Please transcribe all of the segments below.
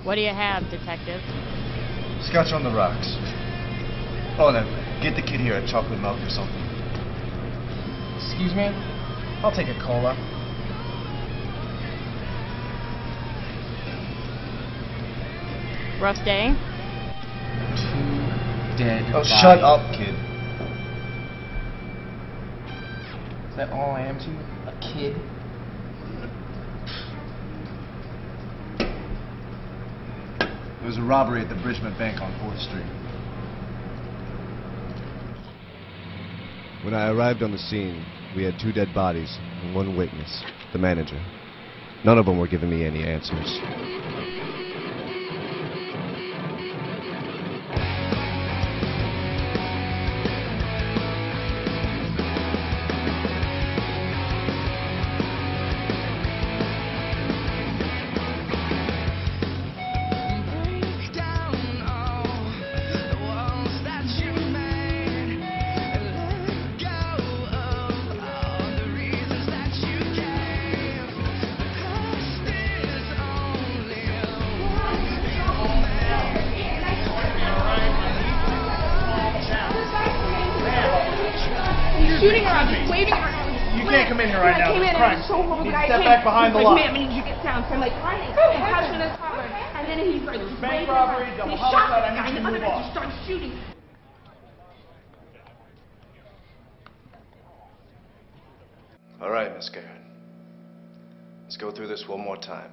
What do you have, detective? Scotch on the rocks. Oh, no, get the kid here a chocolate milk or something. Excuse me? I'll take a cola. Rough day? 2 dead Oh, bodies. shut up, kid. Is that all I am to you? A kid? There was a robbery at the Bridgman Bank on 4th Street. When I arrived on the scene, we had 2 dead bodies and 1 witness, the manager. None of them were giving me any answers. Shooting her, I was waving her. You can't come in here right now. I came in and it was so horrible. The guy Step came, back behind the he's lock. like, ma'am, I need you to get down. So I'm like, running, and touching his collar. And then he's like, just Bank waving robbery, her. double He shot homicide, I the guy, need and you the to other move guy on. just started shooting. All right, Miss Guerin. Let's go through this one more time.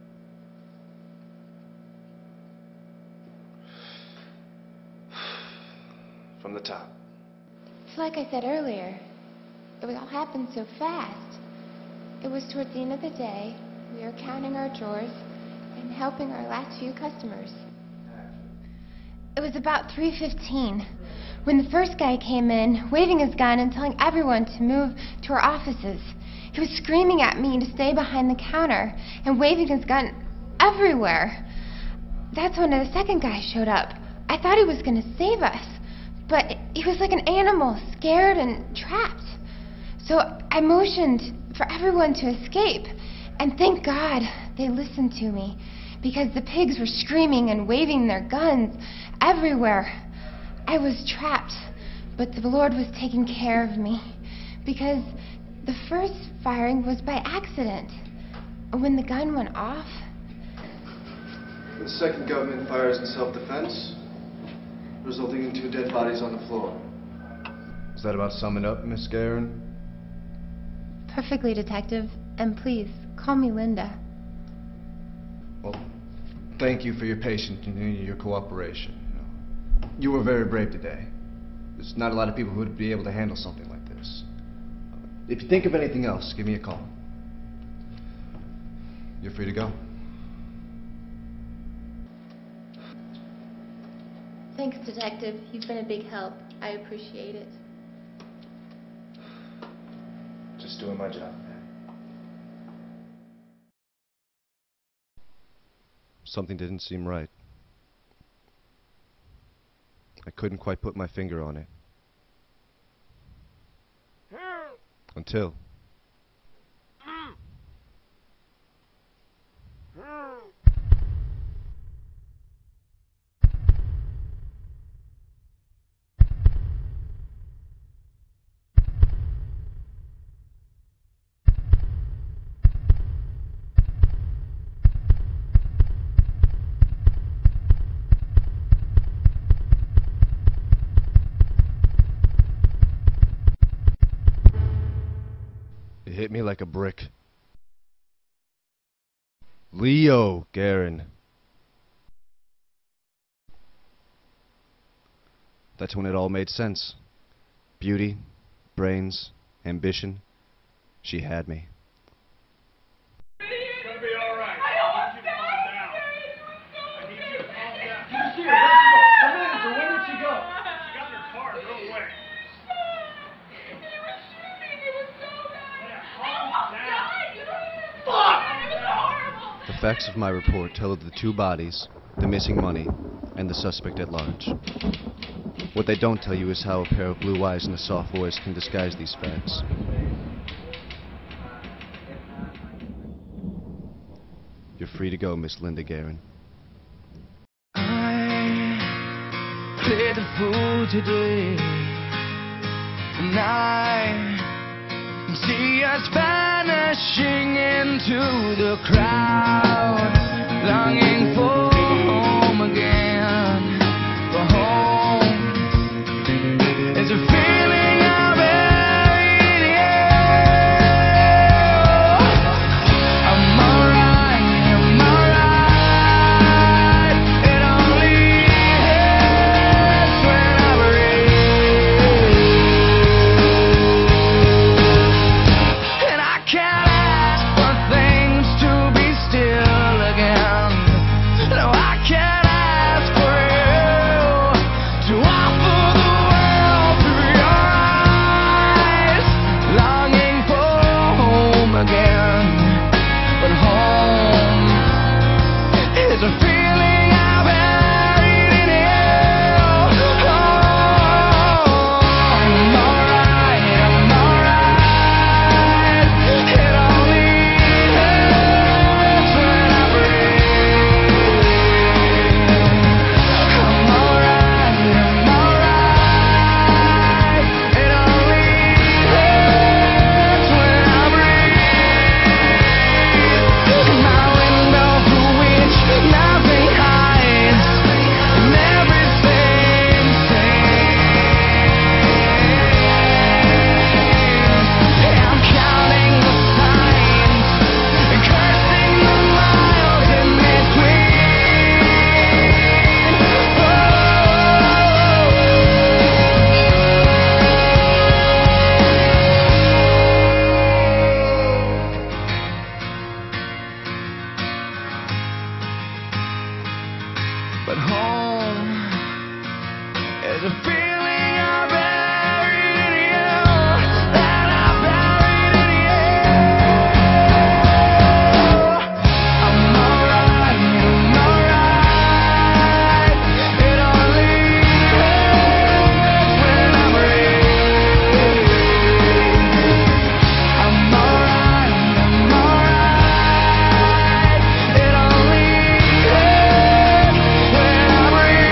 From the top. It's like I said earlier, it all happened so fast. It was towards the end of the day. We were counting our drawers and helping our last few customers. It was about 3:15 when the first guy came in, waving his gun and telling everyone to move to our offices. He was screaming at me to stay behind the counter and waving his gun everywhere. That's when the second guy showed up. I thought he was going to save us, but he was like an animal, scared and trapped. So I motioned for everyone to escape, and thank God they listened to me, because the pigs were screaming and waving their guns everywhere. I was trapped, but the Lord was taking care of me, because the first firing was by accident. When the gun went off... The second government fires in self-defense, resulting in 2 dead bodies on the floor. Does that about sum it up, Miss Guerin? Perfectly, Detective. And please, call me Linda. Well, thank you for your patience and your cooperation. You were very brave today. There's not a lot of people who would be able to handle something like this. If you think of anything else, give me a call. You're free to go. Thanks, Detective. You've been a big help. I appreciate it. Just doing my job. Something didn't seem right. I couldn't quite put my finger on it. Until... It hit me like a brick. Leo Guerin. That's when it all made sense. Beauty, brains, ambition. She had me. It's gonna be all right. I need you to calm down. I need you to calm down. Where'd she go? Come in, so when did she go? She got in her car and drove away. The facts of my report tell of the 2 bodies, the missing money, and the suspect at large. What they don't tell you is how a pair of blue eyes and a soft voice can disguise these facts. You're free to go, Miss Linda Guerin. played the fool today, and I see us vanishing into the crowd, longing for home again, for home. It's a feeling of every I'm alright, it only hurts when I breathe. And I can't ask for things to be still again. No, I can't ask for you to offer the world through your eyes, longing for home again. But home is a feeling I buried in you. Oh, I'm alright, it only hurts when I breathe. I'm alright, it only hurts when I breathe. My window through which nothing hides, and everything I'm counting the signs and cursing the miles in between. But home is a feeling I buried in you, that I buried in you. I'm alright, it only hurts when I breathe. I'm alright, it only hurts when I breathe.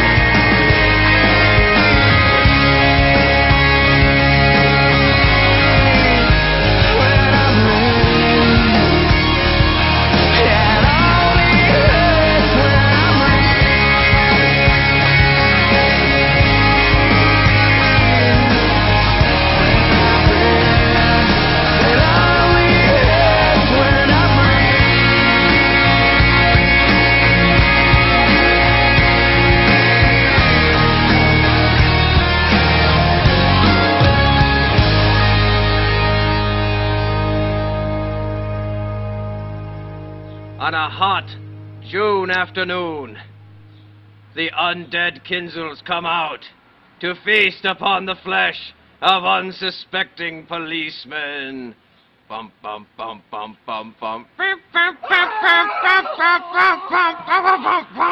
On a hot June afternoon, the undead Kinzels come out to feast upon the flesh of unsuspecting policemen. Bum bum bum bum bum bum.